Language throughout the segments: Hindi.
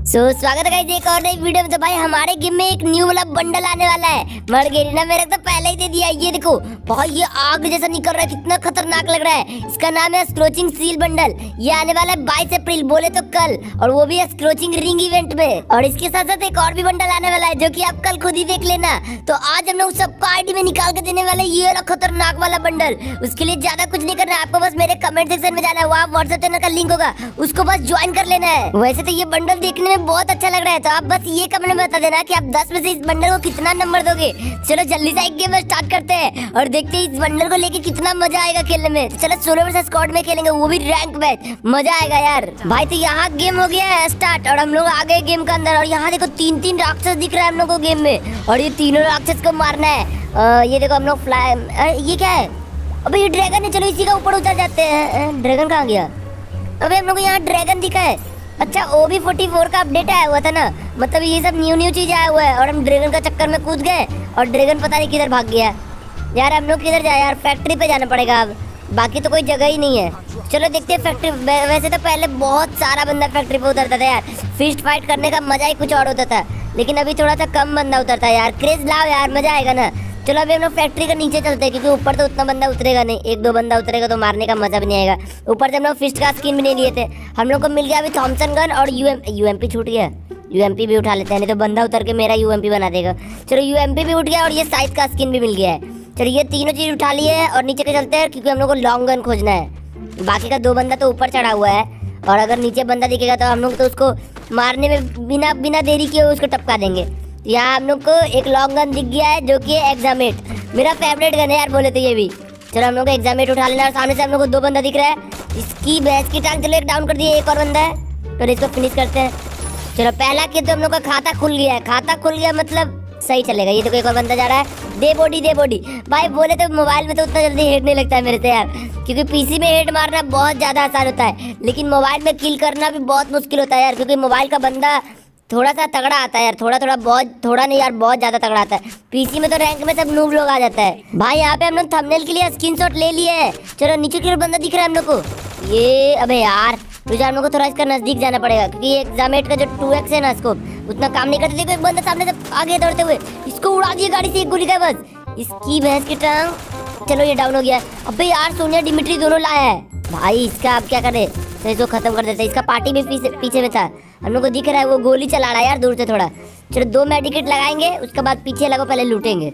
स्वागत है गाइस एक और नई वीडियो में। तो भाई हमारे गेम में एक न्यू वाला बंडल आने वाला है। मर गई ना, मेरे तो पहले ही दे दिया। ये देखो भाई, ये आग जैसा निकल रहा है, कितना खतरनाक लग रहा है। इसका नाम है स्क्रोचिंग सील बंडल। ये आने वाला है 22 अप्रैल, बोले तो कल, और वो भी है स्क्रोचिंग रिंग इवेंट में। और इसके साथ साथ एक और भी बंडल आने वाला है जो कि आप कल खुद ही देख लेना। तो आज हम लोग सबको आईडी में निकाल के देने वाले ये वाला खतरनाक वाला बंडल। उसके लिए ज्यादा कुछ नहीं करना है, आपको बस मेरे कमेंट सेक्शन में जाना है, वहाँ व्हाट्सएप चैनल का लिंक होगा, उसको बस ज्वाइन कर लेना है। वैसे तो ये बंडल देखने में बहुत अच्छा लग रहा है, तो आप बस ये कमेंट में बता देना कि आप 10 में से इस बंडल को कितना नंबर दोगे। चलो जल्दी से एक गेम स्टार्ट करते हैं और देखते हैं इस बंडल को लेके कितना मजा आएगा खेलने में। चलो सोलो वर्सेस स्क्वाड में खेलेंगे, वो भी रैंक मैच, मजा आएगा यार। भाई तो यहाँ गेम हो गया है स्टार्ट और हम लोग आ गए गेम के अंदर। और यहाँ देखो 3-3 राक्षस दिख रहा है हम लोग को गेम में, और ये तीनों राक्षस को मारना है। ये देखो हम लोग फ्लाई, ये क्या है? अबे ये ड्रैगन है, चलो इसी का ऊपर उतर जाते हैं। ड्रैगन कहाँ गया? अबे हम लोग को यहाँ ड्रैगन दिखा है। अच्छा OB44 का अपडेट आया हुआ था ना, मतलब ये सब न्यू चीज आया हुआ है। और हम ड्रैगन का चक्कर में कूद गए और ड्रैगन पता नहीं किधर भाग गया यार। हम लोग किधर जाए यार? फैक्ट्री पे जाना पड़ेगा अब, बाकी तो कोई जगह ही नहीं है। चलो देखते हैं फैक्ट्री। वैसे तो पहले बहुत सारा बंदा फैक्ट्री पे उतरता था यार, फिस्ट फाइट करने का मजा ही कुछ और होता था। लेकिन अभी थोड़ा सा कम बंदा उतरता है यार। क्रेज लाओ यार, मजा आएगा ना। चलो अभी हम लोग फैक्ट्री के नीचे चलते हैं, क्योंकि ऊपर तो उतना बंदा उतरेगा नहीं। 1-2 बंदा उतरेगा तो मारने का मजा भी नहीं आएगा। ऊपर से हम लोग फिस्ट का स्किन भी नहीं लिए थे। हम लोग को मिल गया अभी थॉमसन गन और यूएमपी छूट गया। यूएमपी भी उठा लेते हैं, नहीं तो बंदा उतर के मेरा यूएमपी बना देगा। चलो यूएमपी भी उठ गया और ये साइज का स्किन भी मिल गया है। चलो ये तीनों चीज उठा लिए है और नीचे के चलते हैं, क्योंकि हम लोग को लॉन्ग गन खोजना है। बाकी का 2 बंदा तो ऊपर चढ़ा हुआ है, और अगर नीचे बंदा दिखेगा तो हम लोग तो उसको मारने में बिना देरी किए उसको टपका देंगे। यहाँ हम लोग को एक लॉन्ग गन दिख गया है जो कि एग्जामेट, मेरा फेवरेट गन है यार, बोले तो ये भी। चलो हम लोग को एग्जामेट उठा लेना। और सामने से हम लोग को 2 बंदा दिख रहा है, इसकी भैंस की टांग। चलो एक डाउन कर दिए, एक और बंदा है, तो इसको फिनिश करते हैं। चलो पहला किल तो हम लोग का खाता खुल गया है। खाता खुल गया मतलब सही चलेगा। ये तो एक और बंदा जा रहा है, दे बॉडी भाई। बोले तो मोबाइल में तो उतना जल्दी हेड नहीं लगता है मेरे से यार, क्योंकि पीसी में हेड मारना बहुत ज्यादा आसान होता है, लेकिन मोबाइल में किल करना भी बहुत मुश्किल होता है यार, क्योंकि मोबाइल का बंदा थोड़ा सा तगड़ा आता है यार। थोड़ा नहीं यार, बहुत ज्यादा तगड़ा आता है। पीसी में तो रैंक में सब नूब लोग आ जाता है भाई। यहाँ पे हम लोग थंबनेल के लिए स्क्रीनशॉट ले लिए है। चलो नीचे की ओर बंदा दिख रहा है हम लोग को। ये अबे यार तुझे हम लोग को थोड़ा इसका नजदीक जाना पड़ेगा, क्योंकि एग्जामेट का जो 2x है ना, स्कोप उतना काम नहीं करते। देखो एक बंदा सामने से आगे दौड़ते हुए, इसको उड़ा दिए गाड़ी से, एक गोली का बस, इसकी भैंस की टांग। चलो ये डाउन हो गया। अबे यार सोनिया डिमिट्री दोनों लाया है भाई। इसका आप क्या करे, तो इसको खत्म कर देते। इसका पार्टी भी पीछे में था, हम लोग को दिख रहा है वो गोली चला रहा है यार दूर से थोड़ा। चलो 2 मेडिकेट लगाएंगे, उसके बाद पीछे लगो, पहले लूटेंगे।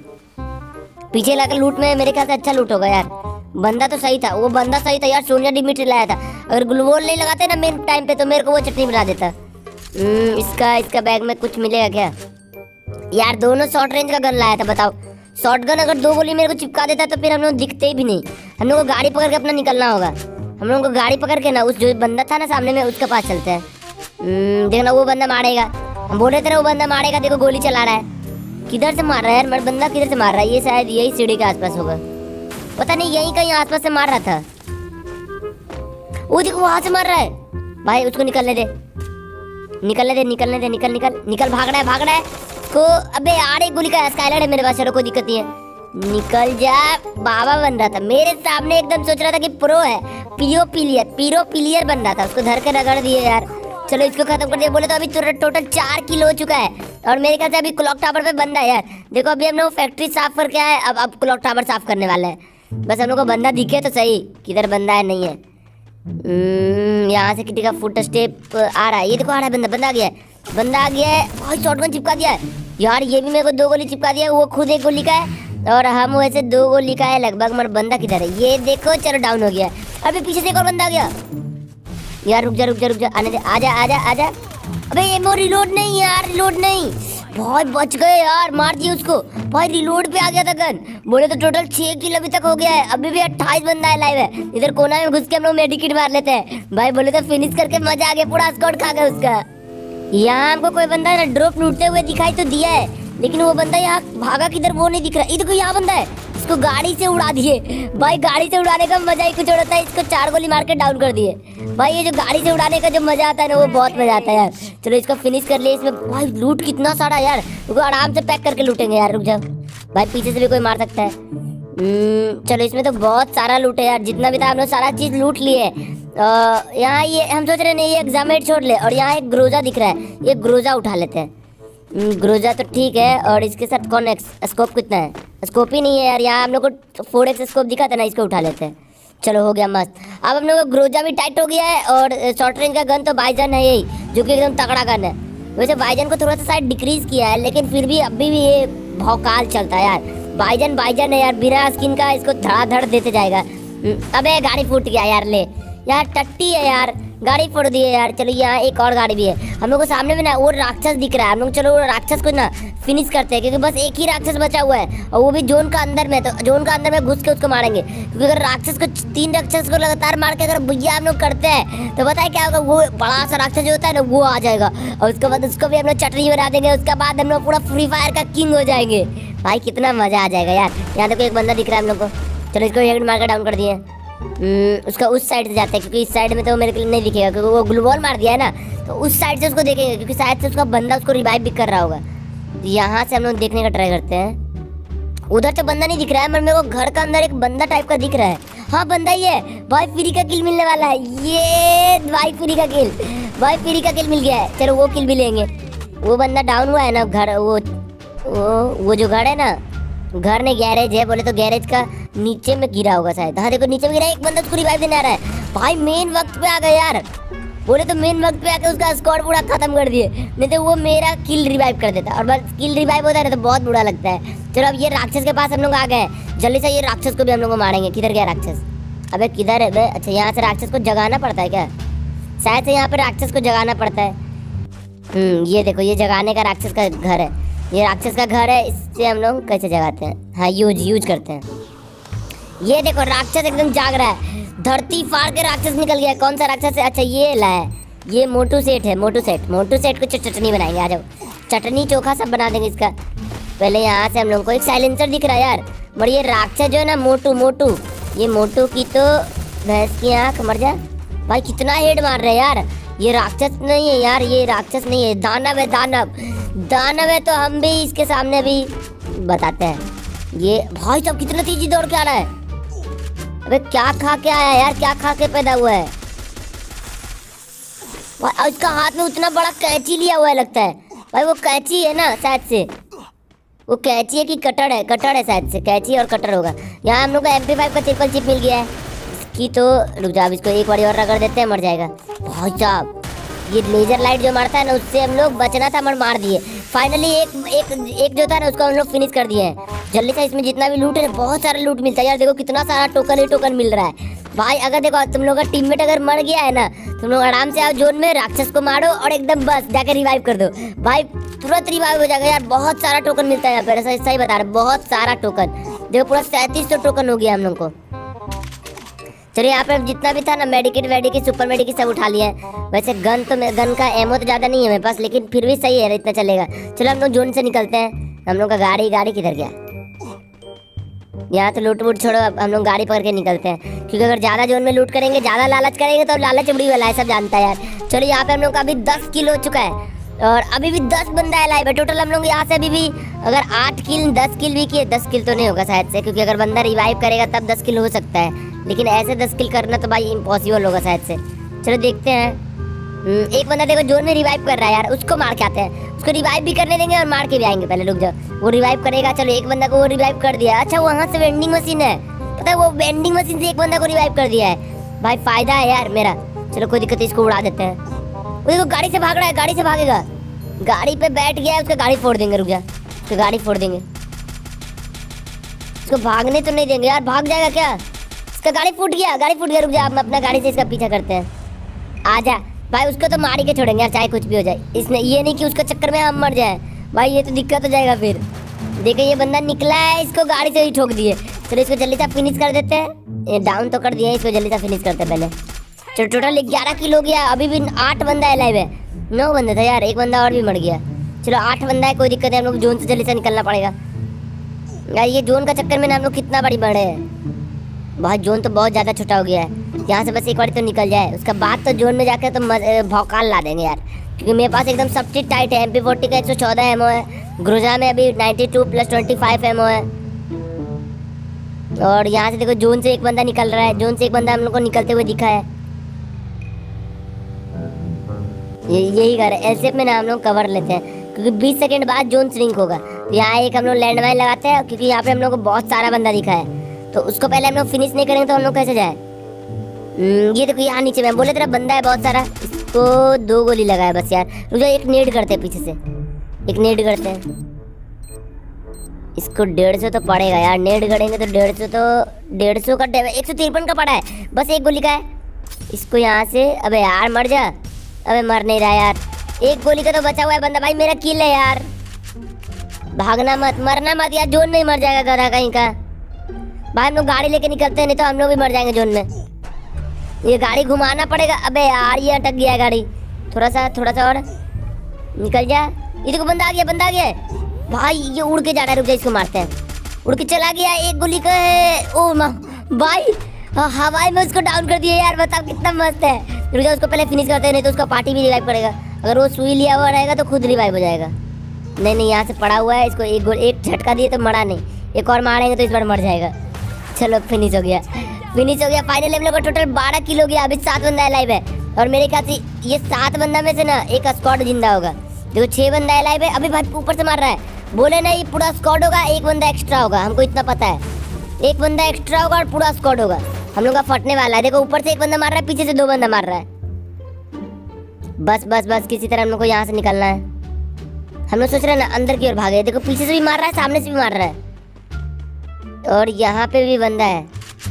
पीछे लगा लूट में मेरे ख्याल से अच्छा लूट होगा यार। बंदा तो सही था, वो बंदा सही था यार, सोनिया डिमिट्री लाया था। अगर ग्लूवॉल नहीं लगाते ना मेन टाइम पे, तो मेरे को वो चटनी बना देता। इसका बैग में कुछ मिलेगा क्या यार? दोनों शॉर्ट रेंज का गन लाया था, बताओ। शॉर्ट गन अगर 2 गोली मेरे को चिपका देता तो फिर हम लोग दिखते भी नहीं। हम लोग को गाड़ी पकड़ के अपना निकलना होगा। हम लोगों को गाड़ी पकड़ के ना उस जो बंदा था ना सामने में, उसके पास चलते हैं। देखना वो बंदा मारेगा, हम बोल रहे थे वो बंदा मारेगा। देखो गोली चला रहा है, किधर से मार रहा है यार? बंदा किधर से मार रहा है? ये शायद यही सीढ़ी के आसपास होगा, पता नहीं, यहीं कहीं आसपास से मार रहा था। वो देखो वहां से मार रहा है भाई। उसको निकलने दे, निकल। भाग रहा है को। अबे यार एक गोली का स्काइलर है मेरे पास, चलो कोई दिक्कत नहीं है, निकल जा। बाबा बन रहा था मेरे सामने, एकदम सोच रहा था कि प्रो है, पीरो पिलियर बन रहा था, उसको धर के रगड़ दिए यार। चलो इसको खत्म कर दिया। बोले तो अभी टोटल 4 किल हो चुका है, और मेरे ख्याल से अभी क्लॉक टावर पे बंदा है यार। देखो अभी हम लोग फैक्ट्री साफ करके आए, अब क्लॉक टावर साफ करने वाला है। बस हम लोग को बंदा दिखे तो सही, किधर बंदा है नहीं है। यहाँ से किसी का फुट स्टेप आ रहा है। ये देखो आ रहा है बंदा आ गया है भाई। शॉटगन चिपका दिया है यार, ये भी मेरे को 2 गोली चिपका दिया। वो खुद 1 गोली का है और हम वैसे 2 गोली का है लगभग। मगर बंदा किधर है ये देखो। चलो डाउन हो गया। अभी पीछे से एक और बंदा आ गया यार। रुक जा आने दे। आजा। अबे एमो रिलोड नहीं यार, रिलोड नहीं भाई। बच गए यार, मार दिए उसको भाई। रिलोड पे आ गया था गन। बोले तो टोटल 6 किल अभी तक हो गया है। अभी भी 28 बंदा है लाइव है। इधर कोना में घुस के हम लोग मेडिकेट मार लेते हैं भाई। बोले तो फिनिश करके मजा आ गया, पूरा स्क्वाड खा गया उसका। यहाँ हमको कोई बंदा ड्रॉप लूटते हुए दिखाई तो दिया है, लेकिन वो बंदा यहाँ भागा किधर वो नहीं दिख रहा। ये देखो यहाँ बंदा है, इसको गाड़ी से उड़ा दिए भाई। गाड़ी से उड़ाने का मजा ही कुछ और होता है। इसको 4 गोली मार के डाउन कर दिए भाई। ये जो गाड़ी से उड़ाने का जो मजा आता है ना, वो बहुत मजा आता है यार। चलो इसको फिनिश कर लिए। इसमें भाई लूट कितना सारा यार, रुको आराम से पैक करके लूटेंगे यार। रुक जाओ भाई, पीछे से भी कोई मार सकता है। चलो इसमें तो बहुत सारा लूट है यार, जितना भी था हम लोग सारा चीज लूट लिए। यहाँ ये हम सोच रहे हैं ये एग्जामेट छोड़ ले, और यहाँ एक ग्रोजा दिख रहा है, ये ग्रोजा उठा लेते हैं। ग्रोजा तो ठीक है, और इसके साथ कौन स्कोप कितना है? स्कोप ही नहीं है यार, यहाँ हम लोग को 4x स्कोप दिखा था ना, इसको उठा लेते हैं। चलो हो गया मस्त। अब हम लोग को ग्रोजा भी टाइट हो गया है, और शॉर्ट रेंज का गन तो बाइजन है यही, जो कि एकदम तगड़ा गन है। वैसे बाइजन को थोड़ा सा शायद डिक्रीज किया है, लेकिन फिर भी अभी भी ये भौकाल चलता है यार। बाइजन है यार, बिना स्किन का इसको धड़ाधड़ देते जाएगा। अबे गाड़ी फूट गया यार, ले यार टट्टी है यार, गाड़ी फोड़ दी है यार। चलो यहाँ एक और गाड़ी भी है। हम लोग को सामने में ना वो राक्षस दिख रहा है, हम लोग चलो वो राक्षस को ना फिनिश करते हैं, क्योंकि बस एक ही राक्षस बचा हुआ है, और वो भी जोन का अंदर में। तो जोन का अंदर में घुस के उसको मारेंगे, क्योंकि अगर राक्षस को 3 राक्षस को लगातार मार के अगर भैया हम लोग करते हैं तो बताए क्या होगा, वो बड़ा सा राक्षस जो होता है ना वो आ जाएगा, और उसके बाद उसको भी हम लोग चटनी बना देंगे। उसके बाद हम लोग पूरा फ्री फायर का किंग हो जाएंगे भाई, कितना मजा आ जाएगा यार। यहाँ देखो एक बंदा दिख रहा है हम लोग को, चलो इसको हेड मार के डाउन कर दिए। उसका उस साइड से जाते हैं, क्योंकि इस साइड में तो मेरे को नहीं दिखेगा, क्योंकि वो ग्लू बॉल मार दिया है ना, तो उस साइड से उसको देखेंगे, क्योंकि शायद से उसका बंदा उसको रिवाइव भी कर रहा होगा। तो यहाँ से हम लोग देखने का ट्राई करते हैं। उधर तो बंदा नहीं दिख रहा है, मगर मेरे को घर का अंदर एक बंदा टाइप का दिख रहा है। हाँ बंदा ही है भाई, फ्री का किल मिलने वाला है। ये भाई फ्री का किल, भाई फ्री का किल मिल गया है। चलो वो किल भी लेंगे। वो बंदा डाउन हुआ है ना, घर वो जो घर है ना, घर में गैरेज है, बोले तो गैरेज का नीचे में गिरा होगा शायद। हाँ देखो नीचे में गिरा है, एक बंदा उसको रिवाइव देने आ रहा है। भाई मेन वक्त पे आ गए यार, बोले तो मेन वक्त पे आके उसका स्क्वाड पूरा खत्म कर दिए, नहीं तो वो मेरा किल रिवाइव कर देता। और बस किल रिवाइव होता है ना तो बहुत बुरा लगता है। चलो अब ये राक्षस के पास हम लोग आ गए, जल्दी से ये राक्षस को भी हम लोग को मारेंगे। किधर गया राक्षस? अबे किधर है बे? अच्छा यहाँ से राक्षस को जगाना पड़ता है क्या? शायद से यहाँ पे राक्षस को जगाना पड़ता है। ये देखो ये जगाने का राक्षस का घर है, ये राक्षस का घर है। इससे हम लोग कैसे जगाते हैं? हाँ यूज करते हैं। ये देखो राक्षस एकदम जाग रहा है, धरती फाड़ के राक्षस निकल गया। कौन सा राक्षस है? अच्छा ये ला है, ये मोटू सेठ है। मोटू सेठ को चटनी बनाएंगे। आ जाओ, चटनी चोखा सब बना देंगे इसका। पहले यहाँ से हम लोग को एक साइलेंसर दिख रहा है यार, और ये राक्षस जो है ना मोटू, ये मोटू की तो भैंस की आँख मर जा। भाई कितना हेड मार रहे हैं यार। ये राक्षस नहीं है यार, ये राक्षस नहीं है, दानव है। दानव है तो हम भी इसके सामने भी बताते हैं। ये भाई साहब कितना तेजी दौड़ के आ रहा है। अबे क्या खा के आया यार, क्या खा के पैदा हुआ है? भाई उसका हाथ में उतना बड़ा कैंची लिया हुआ है लगता है। भाई वो कैंची है ना शायद से, वो कैंची है कि कटर है? कटर है शायद से, कैंची और कटर होगा। यहाँ हम लोग को MP5 का ट्रिपल चिप मिल गया है इसकी। तो रुक जाओ, इसको एक बार और रगड़ देते हैं, मर जाएगा। भाई साहब ये लेजर लाइट जो मारता है ना, उससे हम लोग बचना था, मार दिए। फाइनली एक जो था ना उसको हम लोग फिनिश कर दिए हैं। जल्दी से इसमें जितना भी लूट है, बहुत सारा लूट मिलता है यार। देखो कितना सारा टोकन मिल रहा है भाई। अगर देखो तुम लोग का टीममेट अगर मर गया है ना, तुम लोग आराम से आओ जोन में, राक्षस को मारो और एकदम बस जाके रिवाइव कर दो भाई, तुरंत रिवाइव हो जाएगा यार। बहुत सारा टोकन मिलता है यहाँ पे, सही बता रहे, बहुत सारा टोकन। देखो पूरा 3700 टोकन हो गया हम लोग को। चलिए यहाँ पे जितना भी था ना, मेडिकेट सुपर मेडिकेट सब उठा लिया है। वैसे गन का एमो तो ज़्यादा नहीं है मेरे पास, लेकिन फिर भी सही है, इतना चलेगा। चलो हम लोग जोन से निकलते हैं। हम लोग का गाड़ी किधर गया? यहाँ तो लूट वूट छोड़ो, अब हम लोग गाड़ी पकड़ के निकलते हैं, क्योंकि अगर ज़्यादा जोन में लूट करेंगे, ज़्यादा लालच करेंगे तो लालच उड़ी वाला है, सब जानता है यार। चलो यहाँ पे हम लोग का अभी 10 किल हो चुका है, और अभी भी 10 बंदा है लाइव है। टोटल हम लोग यहाँ से अभी भी अगर 8 किल 10 किल भी किए, 10 किल तो नहीं होगा शायद से, क्योंकि अगर बंदा रिवाइव करेगा तब 10 किल हो सकता है, लेकिन ऐसे 10 किल करना तो भाई इम्पॉसिबल होगा शायद से। चलो देखते हैं। एक बंदा देखो जोन में रिवाइव कर रहा है यार, उसको मार के आते हैं। उसको रिवाइव भी करने देंगे और मार के भी आएंगे। पहले रुक जाओ, वो रिवाइव करेगा। चलो एक बंदा को वो रिवाइव कर दिया। अच्छा वहाँ से वेंडिंग मशीन है, पता है वो वेंडिंग मशीन से एक बंदा को रिवाइव कर दिया है भाई, फायदा है यार मेरा। चलो कोई दिक्कत नहीं, इसको उड़ा देते हैं। वो देखो गाड़ी से भाग रहा है, गाड़ी से भागेगा, गाड़ी पे बैठ गया है, उसका गाड़ी फोड़ देंगे। रुक जा, उसको गाड़ी फोड़ देंगे, उसको भागने तो नहीं देंगे यार, भाग जाएगा क्या? इसका गाड़ी फूट गया। रुक जा, हम अपना गाड़ी से इसका पीछा करते हैं। आजा भाई, उसको तो मार के छोड़ेंगे यार, चाहे कुछ भी हो जाए। इसने ये नहीं कि उसका चक्कर में हम मर जाए भाई, ये तो दिक्कत हो जाएगा फिर। देखिए ये बंदा निकला है, इसको गाड़ी से ही ठोक दिए। चलो इसको जल्दी से फिनिश कर देते हैं। ये डाउन तो कर दिए, इसको जल्दी से फिनिश करते हैं पहले। चलो टोटल 11 किल हो गया। अभी भी 8 बंदा है लाइव है, 9 बंदा था यार, एक बंदा और भी मर गया। चलो 8 बंदा है, कोई दिक्कत है। हम लोग जोन से जल्दी से निकलना पड़ेगा यार। ये जोन का चक्कर में ना हम लोग कितना बड़ी बढ़े हैं भाई, जोन तो बहुत ज़्यादा छोटा हो गया है। यहाँ से बस एक बार तो निकल जाए, उसका बाद तो जोन में जाकर तो भौकाल ला देंगे यार, क्योंकि मेरे पास एकदम सब चीज़ टाइट है। MP40 का 114 एमओ है, ग्रोजा में अभी 92 + 25 एमओ है। और यहाँ से देखो जोन से एक बंदा निकल रहा है, जोन से एक बंदा हम लोग को निकलते हुए दिखा है। यही घर है। एलसीएफ में ना हम लोग कवर लेते हैं क्योंकि 20 सेकंड बाद जोन श्रिंक होगा। तो यहाँ एक हम लोग लैंडमाइन लगाते हैं क्योंकि यहाँ पे हम लोग को बहुत सारा बंदा दिखा है, तो उसको पहले हम लोग फिनिश नहीं करेंगे तो हम लोग कैसे जाए। ये देखो यहाँ नीचे में बोले तेरा बंदा है बहुत सारा, इसको 2 गोली लगाया बस यार। रुक जाओ, एक नेड करते हैं पीछे से, एक नेड करते हैं। इसको 150 तो पड़ेगा यार, नेड करेंगे तो 150 तो 150 का 153 का पड़ा है, बस एक गोली का है। इसको यहाँ से, अबे यार मर जा, अबे मर नहीं रहा यार, एक गोली का तो बचा हुआ है बंदा। भाई मेरा किल है यार, भागना मत, मरना मत यार, जोन में ही मर जाएगा गधा कहीं का। भाई हम लोग गाड़ी लेके निकलते हैं, नहीं तो हम लोग भी मर जाएंगे जोन में। ये गाड़ी घुमाना पड़ेगा। अबे यार ये अटक गया है गाड़ी, थोड़ा सा और निकल जा। ये देखो बंदा आ गया, बंदा आ गया है। भाई ये उड़ के जा रहा है, रुक जा इसको मारते हैं। उड़ के चला गया, एक गोली का है। ओ भाई हवाई में उसको डाउन कर दिया यार, बताओ कितना मस्त है। रुक जा, उसको पहले फिनिश करते हैं, नहीं तो उसका पार्टी भी रिवाइव करेगा। अगर वो सुई लिया हुआ रहेगा तो खुद रिवाइव हो जाएगा। नहीं यहाँ से पड़ा हुआ है, इसको एक झटका दिए तो मरा नहीं, एक और मारेंगे तो इस बार मर जाएगा। चलो फिनिश हो गया, फिनिश हो गया। फाइनली हम लोग का टोटल 12 किल हो गया। अभी 7 बंदा लाइव है और मेरे ख्याल से ये 7 बंदा में से ना एक स्क्वाड जिंदा होगा। देखो 6 बंदा लाइव है। अभी भाई ऊपर से मार रहा है, बोले ना ये पूरा स्क्वाड होगा, एक बंदा एक्स्ट्रा होगा, हमको इतना पता है। एक बंदा एक्स्ट्रा होगा और पूरा स्क्वाड होगा, हम लोग का फटने वाला है। देखो ऊपर से एक बंदा मार रहा है, पीछे से 2 बंदा मार रहा है। बस किसी तरह हम लोग को यहाँ से निकलना है। हम लोग सोच रहे हैं ना अंदर की ओर भागे। देखो पीछे से भी मार रहा है, सामने से भी मार रहा है और यहाँ पे भी बंदा है।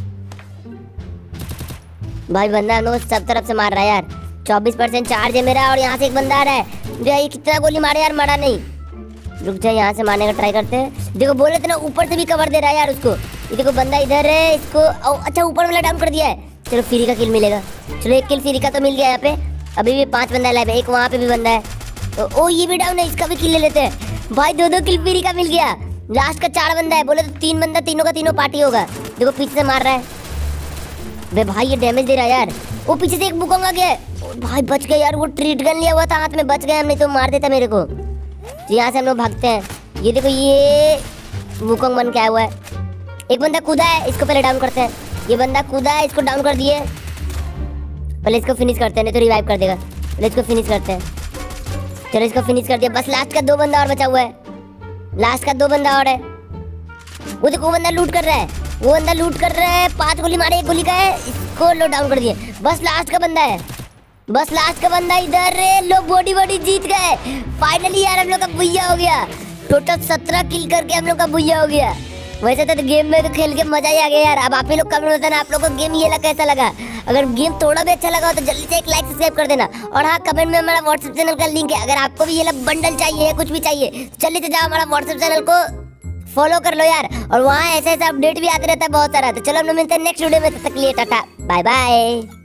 भाई बंदा हम लोग सब तरफ से मार रहा है यार। 24% चार्ज है मेरा और यहाँ से एक बंदा आ रहा है। ये कितना गोली मारे यार, मरा नहीं। रुक जाए, यहाँ से मारने का ट्राई करते हैं। देखो बोले थे ना ऊपर से भी कवर दे रहा है यार उसको। ये देखो बंदा इधर है, इसको अच्छा ऊपर वाला डाउन कर दिया है। चलो फ्री का किल मिलेगा। चलो एक किल फ्री का तो मिल गया यहाँ पे। अभी भी 5 बंदा लाइव है, एक वहाँ पे भी बंदा है। तो ये भी डाउन है, इसका भी किल ले लेते हैं। भाई 2 किल फ्री का मिल गया। लास्ट का 4 बंदा है, बोले तो 3 बंदा, तीनों का तीनों पार्टी होगा। देखो पीछे से मार रहा है। वे भाई ये डैमेज दे रहा है यार। वो पीछे से एक बुकोंग आ गया। भाई बच गए यार, वो ट्रीट गन लिया हुआ था हाथ में, बच गए हम, नहीं तो मार देता मेरे को। यहाँ से हम लोग भागते हैं। ये देखो ये बुकोंग बन के आया हुआ है। एक बंदा कूदा है, इसको पहले डाउन करते हैं। ये बंदा कूदा है, इसको डाउन कर दिए। पहले इसको फिनिश करते हैं, नहीं तो रिवाइव कर देगा। पहले इसको फिनिश करते हैं। चलो इसको फिनिश कर दिया। बस लास्ट का 2 बंदा और बचा हुआ है, लास्ट का 2 बंदा और है। वो देखो वो बंदा लूट कर रहा है, वो बंदा लूट कर रहा है। 5 गोली मारे, 1 गोली का है, इसको लो डाउन कर दिए। बस लास्ट का बंदा है, बस लास्ट का बंदा इधर है। लोग बॉडी जीत गए फाइनली यार, हम लोग का बुइया हो गया। टोटल 17 किल करके हम लोग का बुइया हो गया। वैसे तो गेम में तो खेल के मजा ही आ गया यार। अब आप ही लोग कमेंट में बताना आप लोगों को गेम ये लगा कैसा लगा। अगर गेम थोड़ा भी अच्छा लगा हो तो जल्दी से एक लाइक सब्सक्राइब कर देना। और हाँ कमेंट में हमारा व्हाट्सएप चैनल का लिंक है, अगर आपको भी ये बंडल चाहिए, कुछ भी चाहिए, जल्दी से जाओ हमारा व्हाट्सएप चैनल को फॉलो कर लो यार। और वहाँ ऐसे अपडेट भी आते रहता है बहुत सारा। तो चलो हम लोग मिलते हैं नेक्स्ट वीडियो में, तब तक के लिए टाटा बाय बाय।